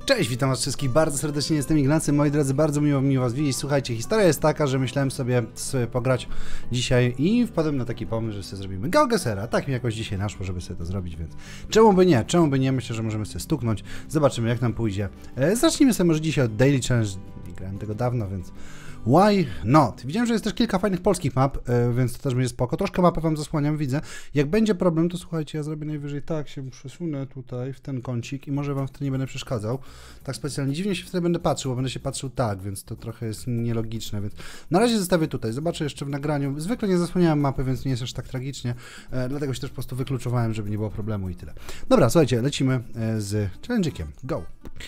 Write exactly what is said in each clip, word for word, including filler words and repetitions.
Cześć, witam was wszystkich bardzo serdecznie, jestem Ignacy, moi drodzy, bardzo miło mi was widzieć. Słuchajcie, historia jest taka, że myślałem sobie, sobie pograć dzisiaj i wpadłem na taki pomysł, że sobie zrobimy GeoGuessera. Tak mi jakoś dzisiaj naszło, żeby sobie to zrobić, więc czemu by nie, czemu by nie, myślę, że możemy sobie stuknąć, zobaczymy jak nam pójdzie. E, zacznijmy sobie może dzisiaj od Daily Challenge, nie grałem tego dawno, więc why not? Widziałem, że jest też kilka fajnych polskich map, e, więc to też będzie spoko. Troszkę mapę wam zasłaniam, widzę. Jak będzie problem, to słuchajcie, ja zrobię najwyżej tak, się przesunę tutaj w ten kącik i może wam wtedy nie będę przeszkadzał. Tak specjalnie dziwnie się wtedy będę patrzył, bo będę się patrzył tak, więc to trochę jest nielogiczne, więc na razie zostawię tutaj. Zobaczę jeszcze w nagraniu. Zwykle nie zasłaniałem mapy, więc nie jest aż tak tragicznie, e, dlatego się też po prostu wykluczowałem, żeby nie było problemu i tyle. Dobra, słuchajcie, lecimy e, z challenge'iem. Go!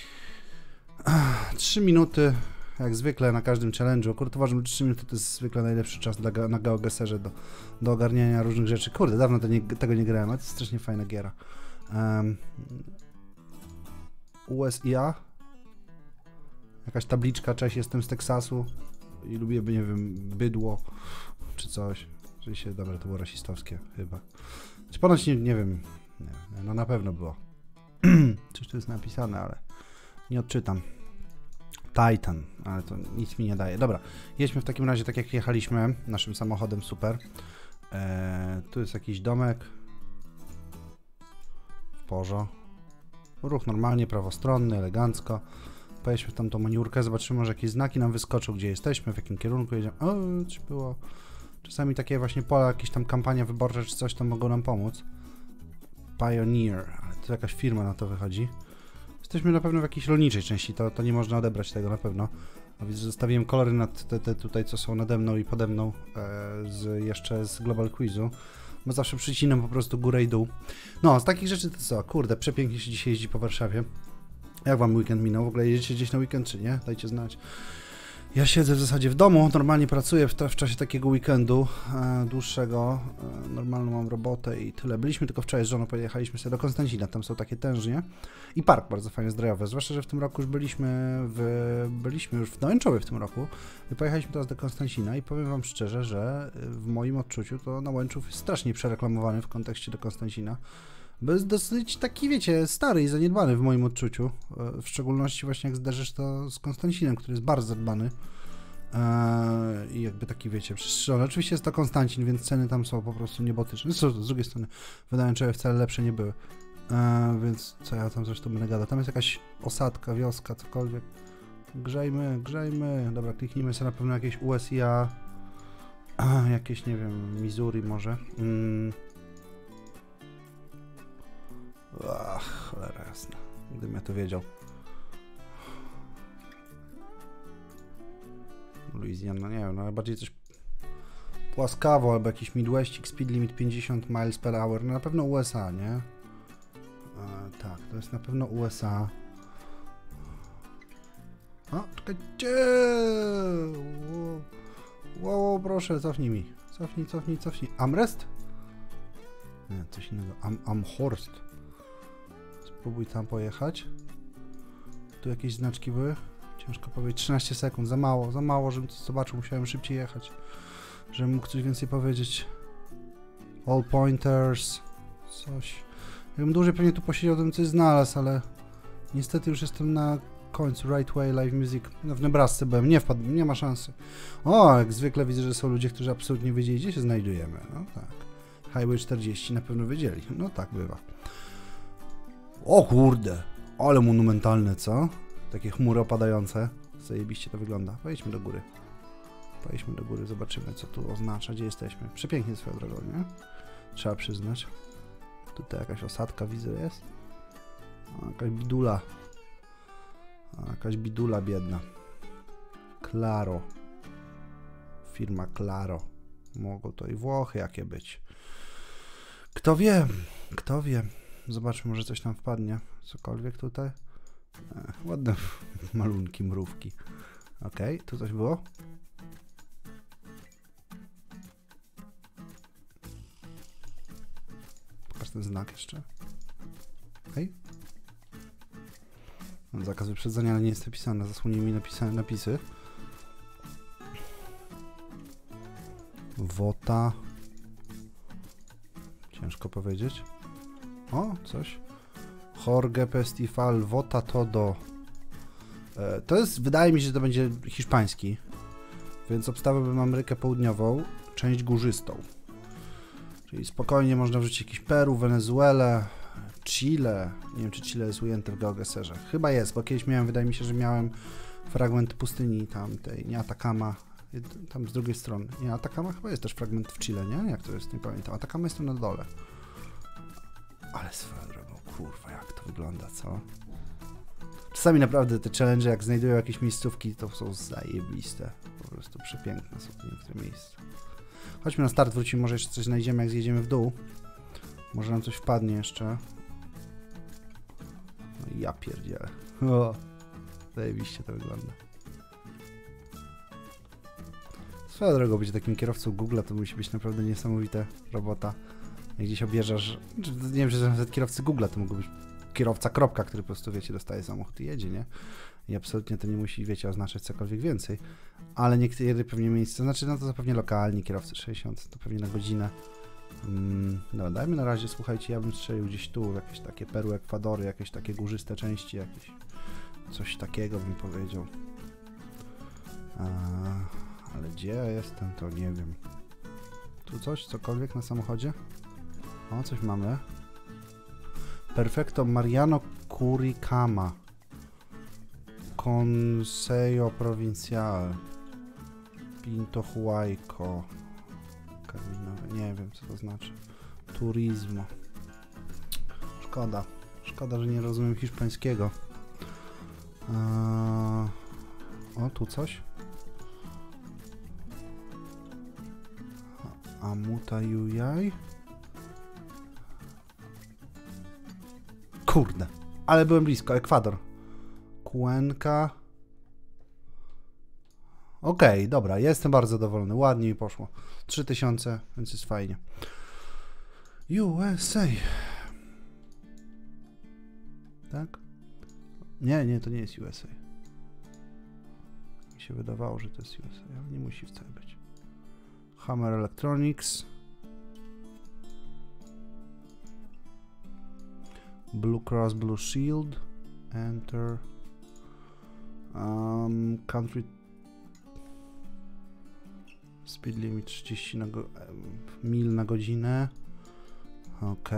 Trzy minuty. Jak zwykle na każdym challenge'u. Kurde, uważam, że trzy minuty to jest zwykle najlepszy czas dla, na GeoGuesserze do, do ogarniania różnych rzeczy. Kurde, dawno to nie, tego nie grałem, ale to jest strasznie fajna giera. Um, U S A. Jakaś tabliczka, cześć, jestem z Teksasu i lubię, nie wiem, bydło czy coś. Czyli się, dobra, to było rasistowskie chyba. Czy ponoć nie, nie wiem, nie, no na pewno było. Coś tu jest napisane, ale nie odczytam. Titan, ale to nic mi nie daje. Dobra, jedźmy w takim razie tak jak jechaliśmy naszym samochodem, super. Eee, tu jest jakiś domek. W porządku. Ruch normalnie, prawostronny, elegancko. Pojedźmy w tamtą maniurkę, zobaczymy, może jakieś znaki nam wyskoczą, gdzie jesteśmy, w jakim kierunku jedziemy. O, czy było... Czasami takie właśnie pola, jakieś tam kampania wyborcza, czy coś tam mogą nam pomóc. Pioneer, ale to jakaś firma na to wychodzi. Jesteśmy na pewno w jakiejś rolniczej części, to, to nie można odebrać tego na pewno. A widzę, że zostawiłem kolory nad te, te tutaj, co są nade mną i pode mną, e, z, jeszcze z Global Quizu. Bo zawsze przycinam po prostu górę i dół. No, z takich rzeczy to co? Kurde, przepięknie się dzisiaj jeździ po Warszawie. Jak wam weekend minął? W ogóle jedziecie gdzieś na weekend, czy nie? Dajcie znać. Ja siedzę w zasadzie w domu, normalnie pracuję w, w czasie takiego weekendu e, dłuższego. E, normalną mam robotę i tyle. Byliśmy tylko wczoraj z żoną, pojechaliśmy sobie do Konstancina, tam są takie tężnie. I park bardzo fajnie zdrojowy, zwłaszcza, że w tym roku już byliśmy w, byliśmy już w Nałęczowie w tym roku. I pojechaliśmy teraz do Konstancina i powiem wam szczerze, że w moim odczuciu to Nałęczów jest strasznie przereklamowany w kontekście do Konstancina. Bo jest dosyć taki, wiecie, stary i zaniedbany w moim odczuciu. W szczególności właśnie jak zderzysz to z Konstancinem, który jest bardzo zadbany. Eee, I jakby taki, wiecie, przestrzelony. Oczywiście jest to Konstancin, więc ceny tam są po prostu niebotyczne. Z drugiej strony wydaje mi się, że wcale lepsze nie były. Eee, więc co ja tam zresztą będę gadał. Tam jest jakaś osadka, wioska, cokolwiek. Grzejmy, grzejmy. Dobra, kliknijmy sobie na pewno jakieś U S A. Eee, jakieś, nie wiem, Missouri może. Mm. Ach, cholera jasna. Gdybym ja to wiedział. Louisiana, nie wiem, no bardziej coś płaskawo, albo jakiś Midwestik, speed limit pięćdziesiąt miles per hour. No na pewno U S A, nie? E, tak, to jest na pewno U S A. O, czekajcie! Wow, wow, proszę, cofnij mi. Cofnij, cofnij, cofnij. Amrest? Nie, coś innego. Am, Amhorst. Spróbuj tam pojechać. Tu jakieś znaczki były? Ciężko powiedzieć. trzynaście sekund. Za mało, za mało, żebym to zobaczył. Musiałem szybciej jechać. Żebym mógł coś więcej powiedzieć. All pointers. Coś. Jakbym dłużej pewnie tu posiedział, to bym coś znalazł, ale niestety już jestem na końcu. Right Way, Live Music. No, w Nebrasce byłem. Nie wpadłem. Nie ma szansy. O, jak zwykle widzę, że są ludzie, którzy absolutnie wiedzieli, gdzie się znajdujemy. No tak. Highway czterdzieści na pewno wiedzieli. No tak bywa. O kurde, ale monumentalne, co? Takie chmury opadające. Zajebiście to wygląda. Pojedźmy do góry. Pojedźmy do góry, zobaczymy, co tu oznacza, gdzie jesteśmy. Przepięknie swoją drogą, nie? Trzeba przyznać. Tutaj jakaś osadka, widzę, jest. O, jakaś bidula. O, jakaś bidula biedna. Claro. Firma Claro. Mogą to i Włochy jakie być. Kto wie? Kto wie? Zobaczmy, może coś tam wpadnie. Cokolwiek tutaj. E, ładne malunki, mrówki. Okej, okay, tu coś było? Pokaż ten znak jeszcze. Okej. Okay. Zakaz wyprzedzania, ale nie jest napisane. Zasłonij mi napisane napisy. Wota. Ciężko powiedzieć. O, coś. Jorge Festival, Vota Todo. E, to jest, wydaje mi się, że to będzie hiszpański, więc obstawiałbym Amerykę Południową, część górzystą. Czyli spokojnie można wrzucić jakiś Peru, Wenezuelę, Chile. Nie wiem, czy Chile jest ujęte w geogeserze. Chyba jest, bo kiedyś miałem, wydaje mi się, że miałem fragment pustyni tam, tej, nie Atakama, tam z drugiej strony. Nie, Atakama chyba jest też fragment w Chile, nie? Jak to jest? Nie pamiętam. Atakama jest tam na dole. Ale swoją drogą, kurwa, jak to wygląda, co? Czasami naprawdę te challenge, jak znajdują jakieś miejscówki, to są zajebiste. Po prostu przepiękne są niektóre miejsca. Chodźmy na start, wrócimy, może jeszcze coś znajdziemy, jak zjedziemy w dół. Może nam coś wpadnie jeszcze. No i ja pierdzielę. O, zajebiście to wygląda. Swoją drogą, być takim kierowcą Google'a to musi być naprawdę niesamowita robota. Jak gdzieś objeżdżasz, nie wiem, że nawet kierowcy Google'a to mógł być kierowca kropka, który po prostu, wiecie, dostaje samochód i jedzie, nie? I absolutnie to nie musi, wiecie, oznaczać cokolwiek więcej. Ale niektóre pewnie miejsce, znaczy no to pewnie lokalni kierowcy sześćdziesiąt, to pewnie na godzinę. Mm, no dajmy na razie, słuchajcie, ja bym strzelił gdzieś tu, jakieś takie Peru, Ekwadory, jakieś takie górzyste części, jakieś coś takiego bym powiedział. A, ale gdzie ja jestem, to nie wiem. Tu coś, cokolwiek na samochodzie? O, coś mamy. Perfecto Mariano Curicama. Consejo Provincial. Pinto Huayco. Camino, nie wiem, co to znaczy. Turismo. Szkoda. Szkoda, że nie rozumiem hiszpańskiego. Eee... O, tu coś? Amuta Yuyay. Kurde, ale byłem blisko. Ekwador. Cuenca. Okej, okay, dobra, jestem bardzo zadowolony. Ładnie mi poszło. trzy tysiące, więc jest fajnie. U S A. Tak? Nie, nie, to nie jest U S A. Mi się wydawało, że to jest U S A, ale nie musi wcale być. Hammer Electronics. Blue Cross Blue Shield. Enter. Um, country. Speed limit trzydzieści na go mil na godzinę. Ok.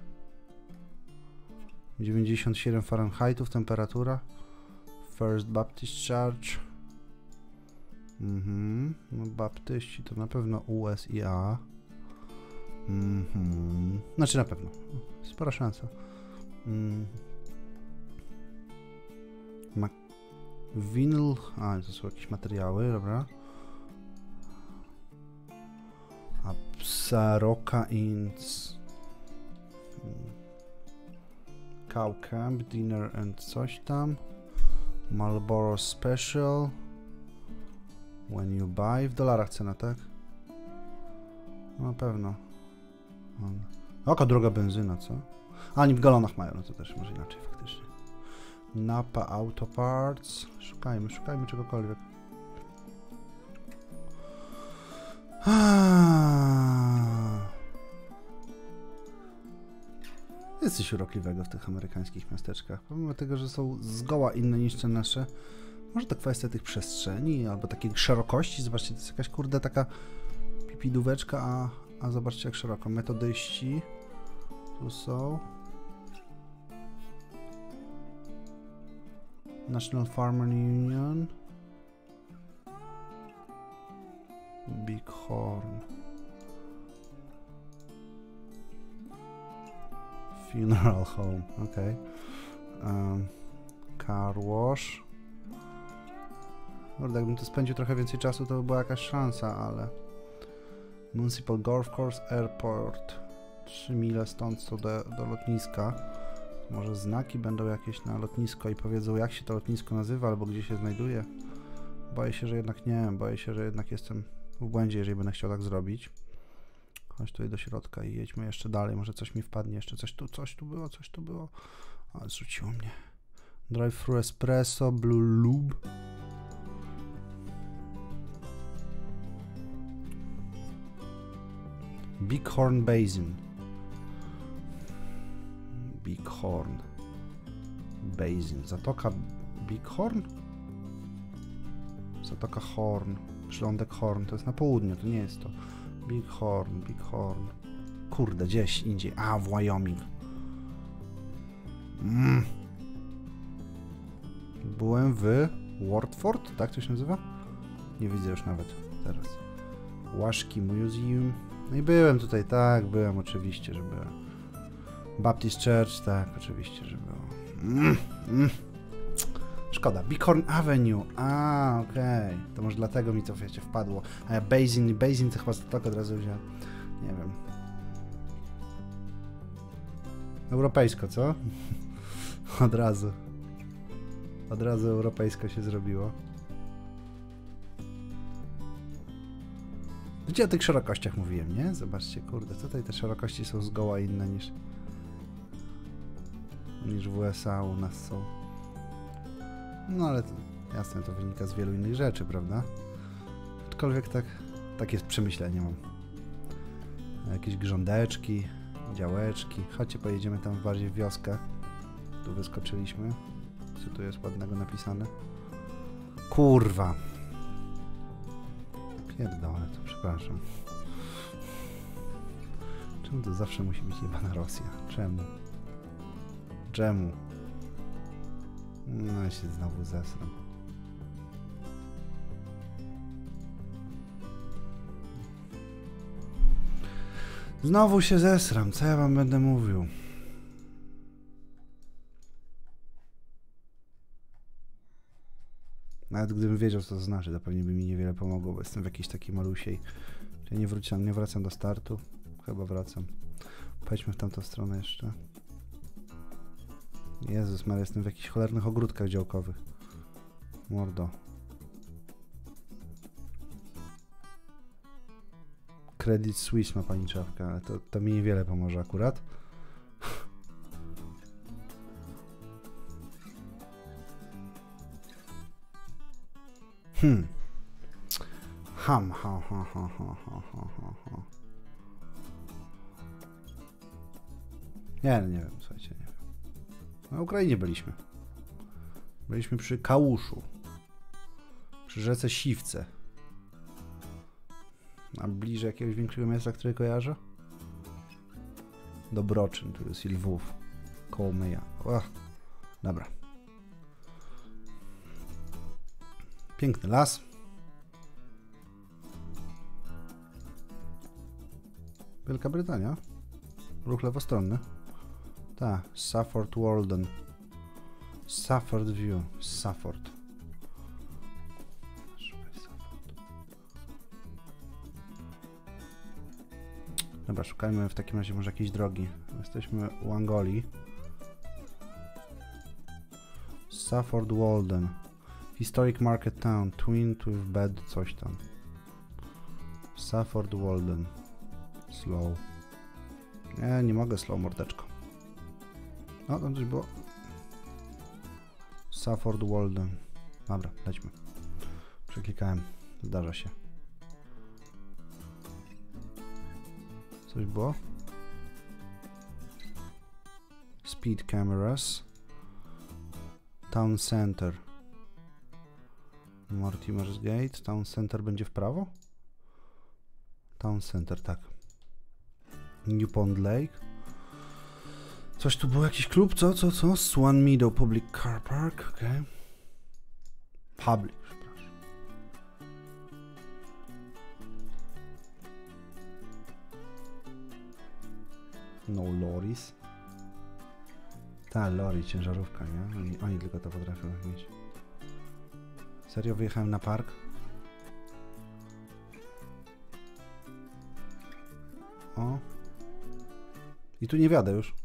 dziewięćdziesiąt siedem Fahrenheitów temperatura. First Baptist Church. Mhm. No, baptyści to na pewno U S I A. Mhm. Znaczy na pewno. Spora szansa. Mm. Ma Vinyl. A, to są jakieś materiały, dobra. Apsaroka Inc. Cow Camp, Dinner and coś tam. Marlboro Special. When you buy. W dolarach cena, tak? No, na pewno. Jaka droga benzyna, co? A, oni w galonach mają, no to też może inaczej faktycznie. Napa Auto Parts. Szukajmy, szukajmy czegokolwiek. Jest coś urokliwego w tych amerykańskich miasteczkach. Pomimo tego, że są zgoła inne niż te nasze. Może to kwestia tych przestrzeni, albo takiej szerokości. Zobaczcie, to jest jakaś kurde taka pipidóweczka, a, a zobaczcie jak szeroko. Metodyści. Tu są. National Farmer Union. Big Horn. Funeral Home, ok. Um, car Wash. Kurde, jakbym tu spędził trochę więcej czasu, to by była jakaś szansa, ale... Municipal Golf Course Airport. trzy mile stąd co do, do lotniska. Może znaki będą jakieś na lotnisko i powiedzą, jak się to lotnisko nazywa, albo gdzie się znajduje. Boję się, że jednak nie, boję się, że jednak jestem w błędzie, jeżeli będę chciał tak zrobić. Chodź tutaj do środka i jedźmy jeszcze dalej, może coś mi wpadnie, jeszcze coś tu, coś tu było, coś tu było. A, zrzuciło mnie. Drive-thru Espresso, Blue Lube. Bighorn Basin. Bighorn Basin. Zatoka Bighorn? Zatoka Horn. Przylądek Horn. To jest na południu, to nie jest to. Big Horn, Big Horn. Kurde, gdzieś indziej. A, w Wyoming. Mm. Byłem w Watford, tak to się nazywa? Nie widzę już nawet teraz. Łaszki Museum. No i byłem tutaj, tak, byłem oczywiście, że byłem. Baptist Church, tak, oczywiście, że było. Mm, mm. Szkoda. Bighorn Avenue. A, okej. Okay. To może dlatego mi to, wiecie, wpadło. A ja Basin, Basin to chyba tak od razu wziąłem. Nie wiem. Europejsko, co? Od razu. Od razu europejsko się zrobiło. Gdzie o tych szerokościach mówiłem, nie? Zobaczcie, kurde, tutaj te szerokości są zgoła inne niż niż w U S A u nas są. No ale to, jasne, to wynika z wielu innych rzeczy, prawda? Aczkolwiek tak, tak jest przemyślenie mam. Jakieś grządeczki, działeczki. Chodźcie, pojedziemy tam bardziej w wioskę. Tu wyskoczyliśmy. Co tu jest ładnego napisane? Kurwa! Pierdolę to, przepraszam. Czemu to zawsze musi być jebana Rosja? Czemu? Czemu? No ja się znowu zesram. Znowu się zesram, co ja wam będę mówił? Nawet gdybym wiedział, co to znaczy, to pewnie by mi niewiele pomogło, bo jestem w jakiejś takiej malusiej. Czyli nie wrócam, nie wracam do startu. Chyba wracam. Pojdźmy w tamtą stronę jeszcze. Jezus Maria, jestem w jakichś cholernych ogródkach działkowych. Mordo. Credit Suisse ma pani czapkę, ale to, to mi niewiele pomoże akurat. Hmm. Ham, ha, ha, ha, ha, ha, ha, ha. Nie, nie wiem, słuchajcie, nie wiem. Na Ukrainie byliśmy. Byliśmy przy Kałuszu. Przy rzece Siwce. A bliżej jakiegoś większego miasta, które kojarzę? Dobroczyn, tu jest i Lwów. Koło Myja. Och, dobra. Piękny las. Wielka Brytania. Ruch lewostronny. Tak, Safford Walden. Safford View. Safford. Dobra, szukajmy w takim razie może jakiejś drogi. Jesteśmy u Angolii. Safford Walden. Historic Market Town. Twinned with bed coś tam. Safford Walden. Slow. Nie, nie mogę slow, mordeczko. No, tam coś było. Safford Walden. Dobra, lećmy. Przeklikałem. Zdarza się. Coś było? Speed cameras. Town Center. Mortimer's Gate. Town Center będzie w prawo? Town Center, tak. New Pond Lake. Coś tu było, jakiś klub? Co, co, co? Swan Meadow Public Car Park, ok. Public, przepraszam. No lorries. Ta, lorry, ciężarówka, nie? Oni, oni tylko to potrafią mieć. Serio, wyjechałem na park? O. I tu nie wiadę już.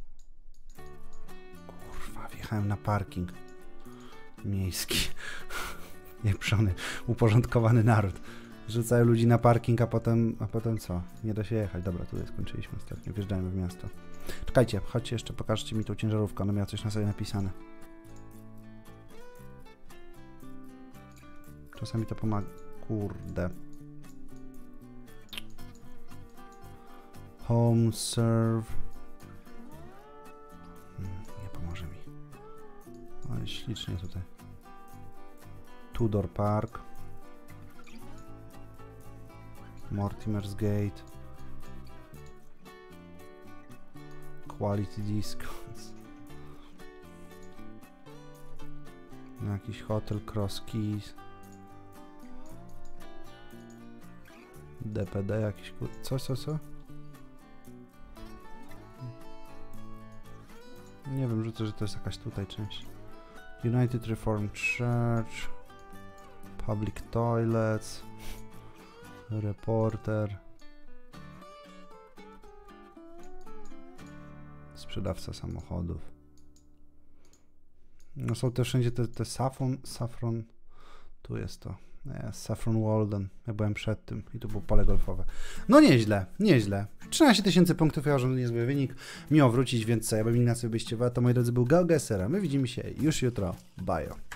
Kurwa, wjechałem na parking miejski. Nieprzony, uporządkowany naród. Rzucają ludzi na parking, a potem, a potem co? Nie da się jechać. Dobra, tutaj skończyliśmy ostatnio. Wjeżdżajmy w miasto. Czekajcie, chodźcie jeszcze, pokażcie mi tą ciężarówkę. Ona miała coś na sobie napisane. Czasami to pomaga. Kurde. Home serve. Hmm, nie pomoże mi. Ale ślicznie tutaj. Tudor Park. Mortimer's Gate. Quality Discounts. Jakiś Hotel Cross Keys. D P D jakiś kur... Co, co, co? Nie wiem, rzucę, że to jest jakaś tutaj część. United Reformed Church. Public Toilets. Reporter. Sprzedawca samochodów. No są też wszędzie te, te Saffron, Saffron. Tu jest to. Nie, Saffron Walden. Ja byłem przed tym i tu było pole golfowe. No nieźle, nieźle. trzynaście tysięcy punktów, ja uważam, że niezły wynik. Miło wrócić, więc co, ja bym Ignacy byście, to moi drodzy był GeoGuessr. My widzimy się już jutro. Bajo.